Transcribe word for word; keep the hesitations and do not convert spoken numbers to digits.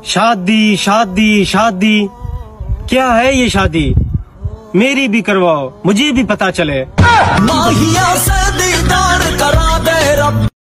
शादी शादी शादी, क्या है ये शादी? मेरी भी करवाओ, मुझे भी पता चले।